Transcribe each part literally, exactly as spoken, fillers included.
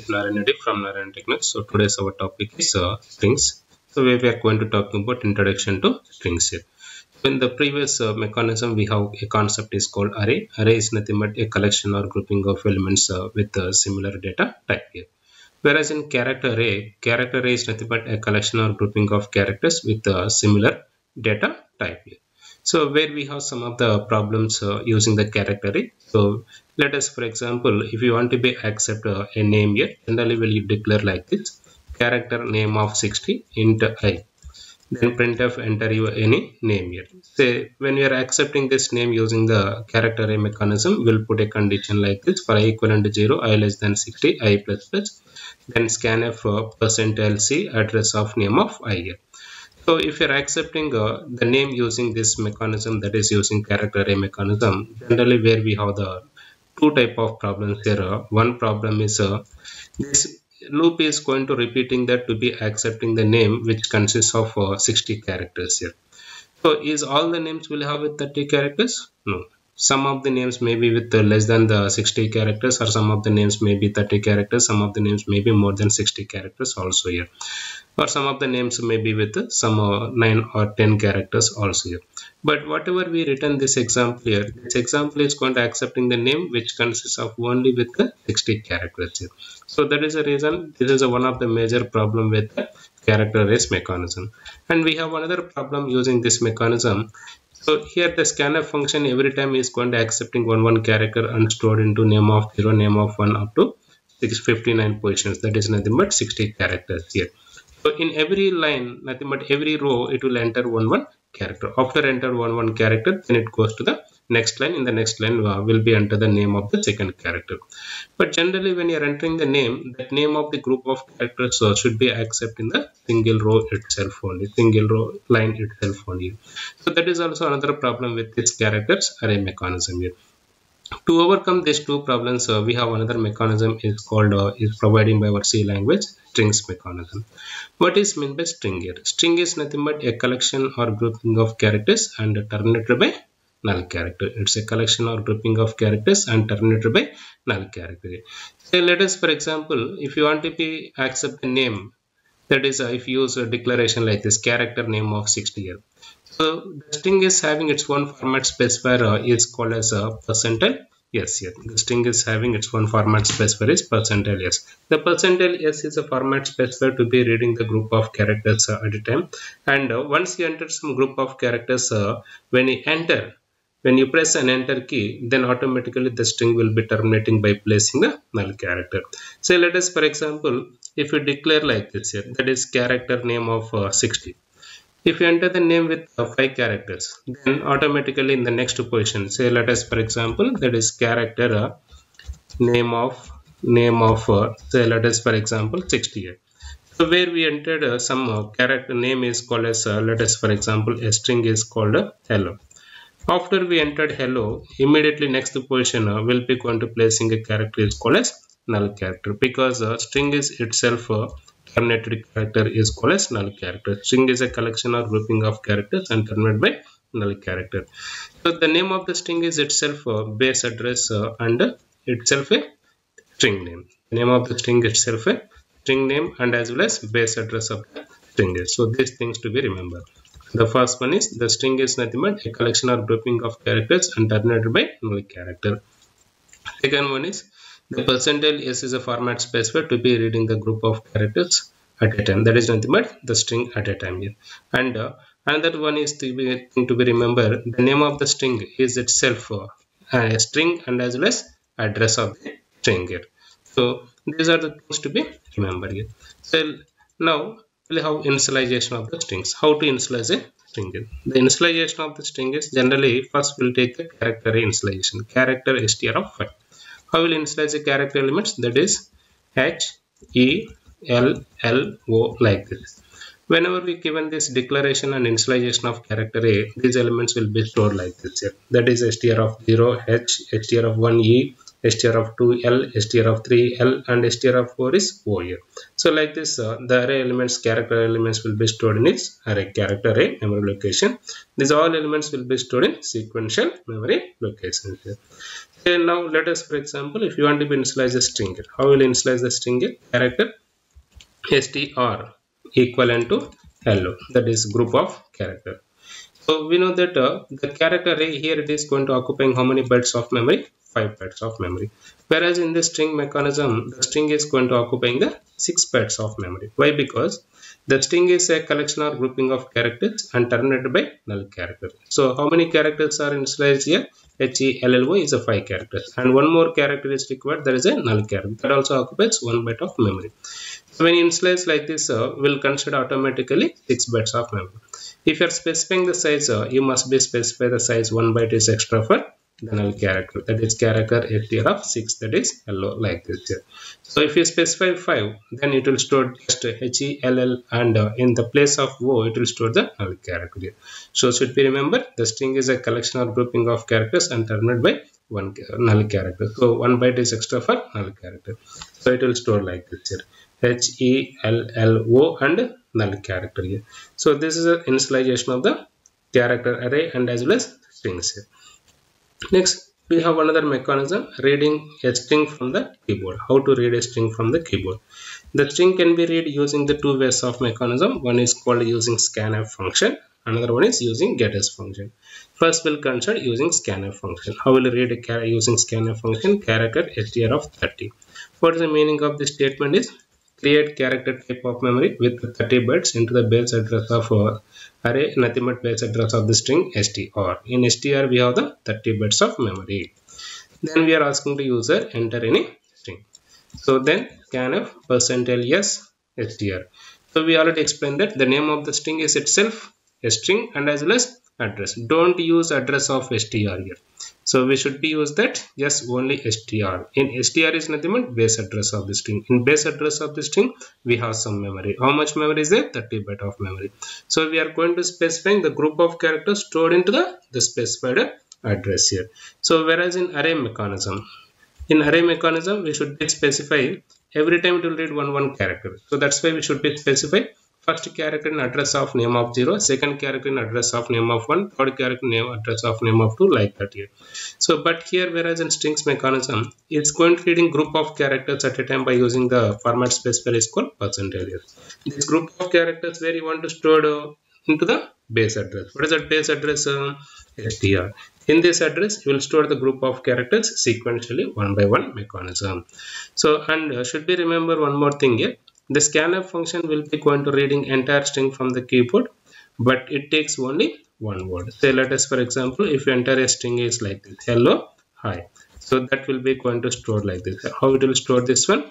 is Narayan Reddy from Narayan Techniques. So today's our topic is uh, strings. So we are going to talk about introduction to strings here. In the previous uh, mechanism, we have a concept is called array. Array is nothing but a collection or grouping of elements uh, with uh, similar data type here. Whereas in character array, character array is nothing but a collection or grouping of characters with uh, similar data type here. So where we have some of the problems uh, using the character array. So let us, for example, if you want to be accept uh, a name here, generally will you declare like this: character name of sixty int I. Then printf enter your any name here. Say when we are accepting this name using the character array mechanism, we'll put a condition like this: for I equivalent to zero, I less than sixty, I plus plus. Then scanf uh, percent lc address of name of I here. So if you are accepting uh, the name using this mechanism, that is using character array mechanism, generally where we have the two type of problems here. Uh, one problem is uh, this loop is going to repeating that to be accepting the name which consists of uh, sixty characters here. So is all the names will have with thirty characters? No. Some of the names may be with uh, less than the sixty characters, or some of the names may be thirty characters, some of the names may be more than sixty characters also here. Or some of the names may be with uh, some uh, nine or ten characters also here. But whatever we written this example here, this example is going to accepting the name which consists of only with the sixty characters here. So that is the reason this is a one of the major problem with the character arrays mechanism. And we have another problem using this mechanism. So here the scanf function every time is going to accepting one one character and stored into name of zero, name of one up to six hundred fifty-nine positions. That is nothing but sixty characters here. So in every line, nothing but every row, it will enter one one character. After enter one one character, then it goes to the next line. In the next line uh, will be enter the name of the second character. But generally when you are entering the name, that name of the group of characters uh, should be accepted in the single row itself only, single row line itself only. So that is also another problem with this characters array mechanism here. To overcome these two problems, uh, we have another mechanism is called uh, is providing by our C language, strings mechanism. What is meant by string here? String is nothing but a collection or grouping of characters and terminated by null character. It's a collection or grouping of characters and terminated by null character. So let us, for example, if you want to be accept a name, that is uh, if you use a declaration like this, character name of sixty here. So the string is having its own format specifier uh, is called as a percentile yes here. The string is having its own format specifier is percentile yes. The percentile yes is a format specifier to be reading the group of characters uh, at a time. And uh, once you enter some group of characters, uh, when you enter, when you press an enter key, then automatically the string will be terminating by placing the null character. So let us, for example, if you declare like this here, that is character name of uh, sixty. If you enter the name with uh, five characters, then automatically in the next position, say let us, for example, that is character uh, name of name of uh, say let us, for example, sixty here. So where we entered uh, some uh, character name is called as uh, let us, for example, a string is called uh, hello. After we entered hello, immediately next position uh, will be going to placing a character is called as null character, because uh, string is itself uh, terminated character is called as null character. String is a collection or grouping of characters and terminated by null character. So the name of the string is itself a base address uh, and uh, itself a string name. The name of the string itself a string name and as well as base address of the string is. So these things to be remembered. The first one is the string is nothing but a collection or grouping of characters and terminated by null character. Second one is the percentile s is a format specifier to be reading the group of characters at a time. That is nothing but the string at a time here. And uh, another one is to be to be remember the name of the string is itself uh, a string and as well as address of the string here. So these are the things to be remembered here. So now we'll have initialization of the strings. How to initialize a string here? The initialization of the string is generally first we'll take the character initialization, character str of five. How will initialize the character elements? That is H, E, L, L, O like this. Whenever we given this declaration and initialization of character A, these elements will be stored like this here. That is str of zero, H, str of one, E, str of two, L, str of three, L, and str of four is O here. So like this, uh, the array elements, character elements will be stored in its array character array memory location. These all elements will be stored in sequential memory location here. Okay, now let us, for example, if you want to initialize a string, how will you initialize the string? Character str equivalent to hello, that is group of character. So we know that uh, the character array here, it is going to occupying how many bytes of memory? five bytes of memory. Whereas in the string mechanism, the string is going to occupying the six bytes of memory. Why? Because the string is a collection or grouping of characters and terminated by null character. So how many characters are initialized here? hello is a five characters, and one more character is required, that is a null character, that also occupies one byte of memory. So when you initialize like this, uh, will consider automatically six bytes of memory. If you are specifying the size, uh, you must be specify the size one byte is extra for the null character, that is character str of six, that is hello, like this here. So if you specify five, then it will store just hell, and uh, in the place of o, it will store the null character here. So should be remember, the string is a collection or grouping of characters and terminated by one null character. So one byte is extra for null character, so it will store like this here, hello and null character here. So this is an initialization of the character array and as well as strings here. Next, we have another mechanism, reading a string from the keyboard. How to read a string from the keyboard? The string can be read using the two ways of mechanism. One is called using scanf function, another one is using getters function. First we'll consider using scanf function. How will you read a using scanf function? Character str of thirty. What is the meaning of this statement is, create character type of memory with thirty bytes into the base address of uh, array, nothing but base address of the string str. In str we have the thirty bytes of memory. Then we are asking the user enter any string. So then scanf percentile s str. So we already explained that the name of the string is itself a string and as well as address. Don't use address of str here. So we should be use that just only str. In str is nothing but base address of the string. In base address of the string we have some memory. How much memory is there? thirty byte of memory. So we are going to specify the group of characters stored into the, the specified address here. So whereas in array mechanism, in array mechanism we should be specify every time it will read one one character. So that's why we should be specify first character in address of name of zero, second character in address of name of one, third character name address of name of two, like that here. So but here, whereas in strings mechanism, it's going to reading group of characters at a time by using the format specifier is called percentile. This group of characters where you want to store uh, into the base address. What is that base address? Uh, str. In this address you will store the group of characters sequentially one by one mechanism. So and uh, should be remember one more thing here. The scanf function will be going to reading entire string from the keyboard, but it takes only one word. Say let us, for example, if you enter a string is like this, hello, hi. So that will be going to store like this. How it will store this one?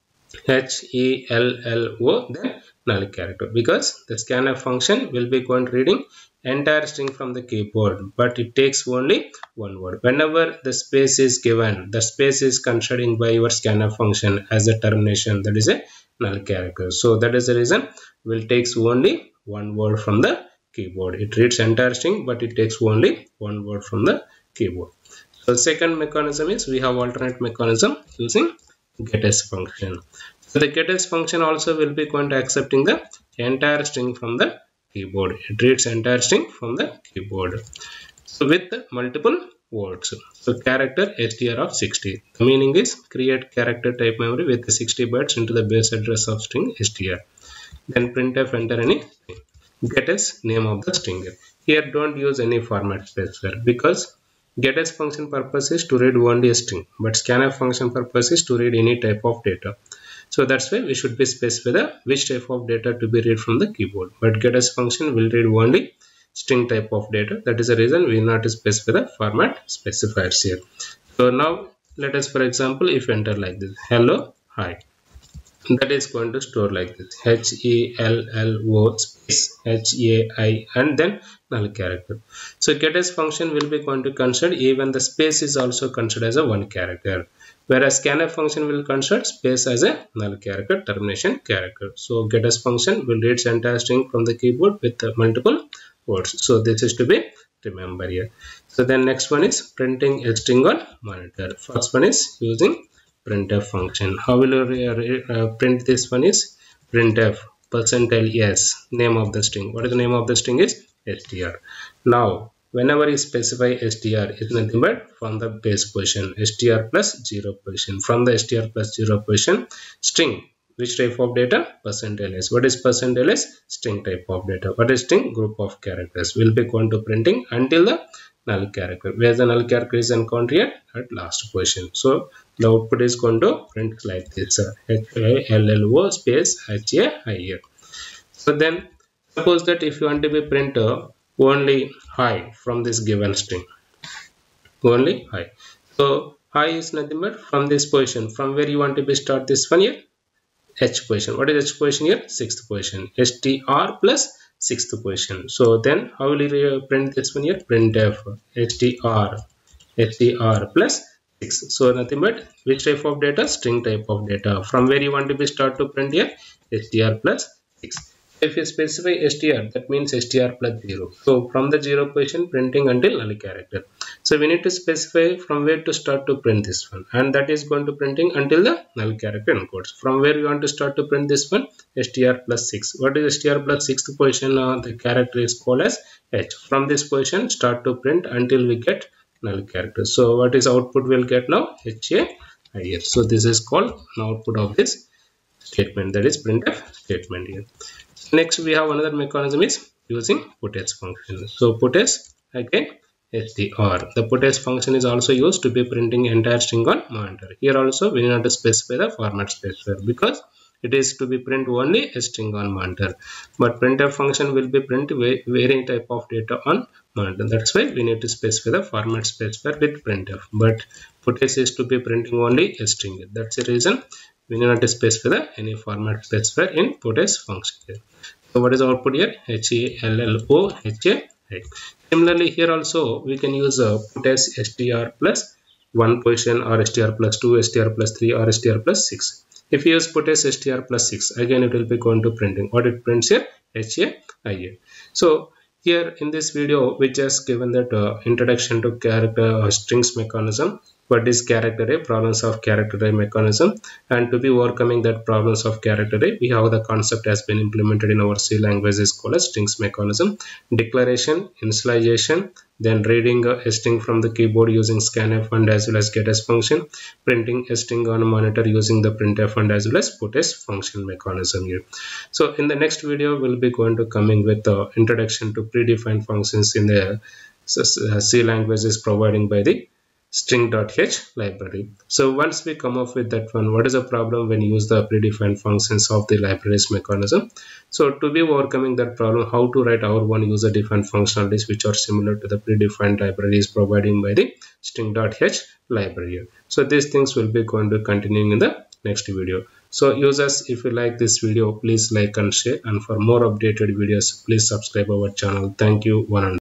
hello, then null character, because the scanf function will be going to reading entire string from the keyboard, but it takes only one word. Whenever the space is given, the space is considered by your scanf function as a termination, that is a null character. So that is the reason will takes only one word from the keyboard. It reads entire string, but it takes only one word from the keyboard. So second mechanism is we have alternate mechanism using getters function. So the getters function also will be going to accepting the entire string from the keyboard. It reads entire string from the keyboard. So with multiple words. So character str of sixty. The meaning is create character type memory with sixty bytes into the base address of string str. Then printf enter any string. Getters name of the string. Here don't use any format specifier, because getters function purpose is to read only a string, but scanf function purpose is to read any type of data. So that's why we should be specify the which type of data to be read from the keyboard. But getters function will read only string type of data. That is the reason we not specify the format specifiers here. So now let us, for example, if enter like this, hello, hi, that is going to store like this, hello space hai and then null character. So getters function will be going to consider even the space is also considered as a one character, whereas scanf function will consider space as a null character, termination character. So getters function will read entire string from the keyboard with uh, multiple words. So this is to be remember here. So then next one is printing a string on monitor. First one is using printf function. How will you uh, print this one is printf percentile s, name of the string. What is the name of the string is str. Now whenever you specify str is nothing but from the base position, str plus zero position. From the str plus zero position, string. Which type of data? Percentile s. What is percentile s? String type of data. What is string? Group of characters. Will be going to printing until the null character. Where the null character is encountered here? At last position. So the output is going to print like this. Uh, H A L L O space H A I here. So then suppose that if you want to be print uh, only high from this given string. Only high. So high is nothing but from this position. From where you want to be start this one here? H position. What is H position here? Sixth position. str plus sixth position. So then how will you print this one here? Printf str str plus six. So nothing but which type of data? String type of data. From where you want to be start to print here? str plus six. If you specify str, that means str plus zero. So from the zero position, printing until null character. So we need to specify from where to start to print this one, and that is going to printing until the null character encodes. From where we want to start to print this one? str plus six. What is str plus sixth position? Uh, the character is called as h. From this position, start to print until we get null character. So what is output we'll get now? H A I here. So this is called an output of this statement, that is printf statement here. Next we have another mechanism is using putS function. So putS again str. The putS function is also used to be printing entire string on monitor. Here also we need to specify the format specifier because it is to be print only a string on monitor. But printf function will be print varying type of data on monitor. That's why we need to specify the format specifier with printf. But putS is to be printing only a string. That's the reason we need not to specify the any format specifier in putS function here. So what is output here? H A L L O H A I. Similarly here also we can use a putS str plus one position or str plus two, str plus three or str plus six. If you use putS str plus six, again it will be going to printing. What it prints here? H A I A. So here in this video we just given that uh, introduction to character uh, strings mechanism. What is character array? Problems of character array mechanism, and to be overcoming that problems of character array, we have the concept has been implemented in our C language is called as strings mechanism. Declaration, initialization, then reading a string from the keyboard using scanf and as well as getS function, printing a string on a monitor using the printf and as well as putS function mechanism here. So in the next video we'll be going to coming with the introduction to predefined functions in the C language is providing by the string.h library. So once we come up with that one, what is the problem when you use the predefined functions of the libraries mechanism? So to be overcoming that problem, how to write our one user defined functionalities which are similar to the predefined libraries providing by the string.h library. So these things will be going to continuing in the next video. So users, if you like this video, please like and share, and for more updated videos please subscribe our channel. Thank you. one hundred